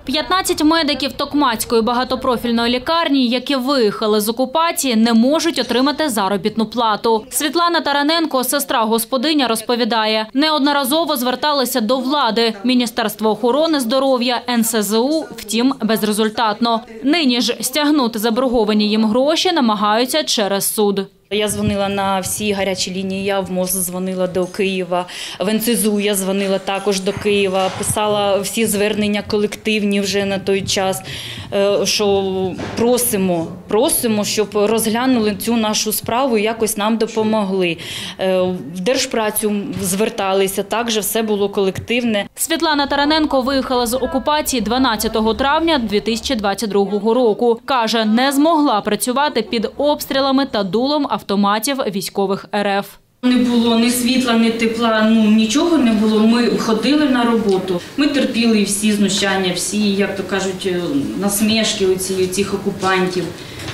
15 медиків Токмацької багатопрофільної лікарні, які виїхали з окупації, не можуть отримати заробітну плату. Світлана Тараненко, сестра-господиня, розповідає, неодноразово зверталися до влади, Міністерства охорони здоров'я, НСЗУ, втім, безрезультатно. Нині ж стягнути заборговані їм гроші намагаються через суд. Я дзвонила на всі гарячі лінії, я в МОЗ дзвонила до Києва, в НСЗУ я дзвонила також до Києва, писала всі звернення колективні вже на той час, що просимо, щоб розглянули цю нашу справу і якось нам допомогли. В Держпрацю зверталися, також все було колективне. Світлана Тараненко виїхала з окупації 12 травня 2022 року. Каже, не змогла працювати під обстрілами та дулом автоматів військових РФ. Не було ні світла, ні тепла, нічого не було. Ми ходили на роботу. Ми терпіли всі знущання, всі, як то кажуть, насмішки цих окупантів.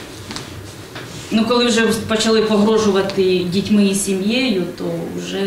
Коли вже почали погрожувати дітьми і сім'єю, то вже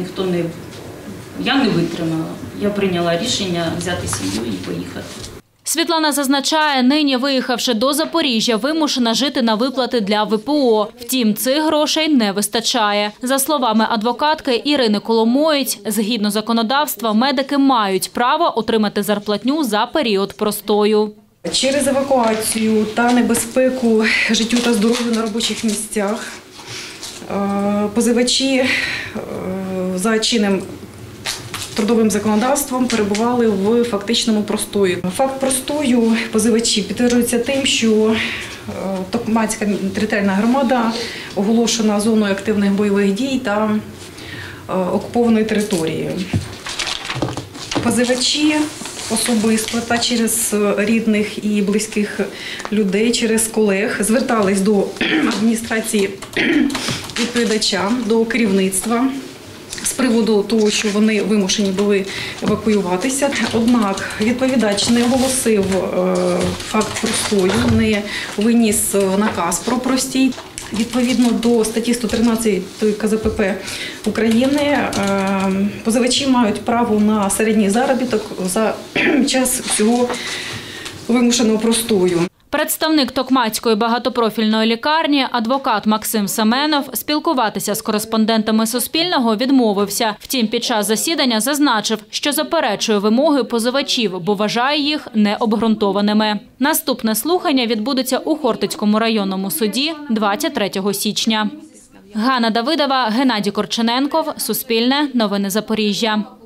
я не витримала. Я прийняла рішення взяти сім'ю і поїхати. Світлана зазначає, нині виїхавши до Запоріжжя, вимушена жити на виплати для ВПО. Втім, цих грошей не вистачає. За словами адвокатки Ірини Коломоєць, згідно законодавства, медики мають право отримати зарплатню за період простою. Через евакуацію та небезпеку життю та здоров'ю на робочих місцях позивачі за чинним трудовим законодавством перебували в фактичному простої. Факт простою позивачі підтверджується тим, що Токмацька територіальна громада оголошена зоною активних бойових дій та окупованою територією. Позивачі особисто та через рідних і близьких людей, через колег звертались до адміністрації відповідача, до керівництва з приводу того, що вони вимушені були евакуюватися. Однак відповідач не оголосив факт простою, не виніс наказ про простій. Відповідно до статті 113 КЗПП України, позивачі мають право на середній заробіток за час всього вимушеного простою. Представник Токмацької багатопрофільної лікарні, адвокат Максим Семенов, спілкуватися з кореспондентами Суспільного відмовився. Втім, під час засідання зазначив, що заперечує вимоги позивачів, бо вважає їх необґрунтованими. Наступне слухання відбудеться у Хортицькому районному суді 23 січня. Ганна Давидова, Геннадій Корчененков, Суспільне, Новини Запоріжжя.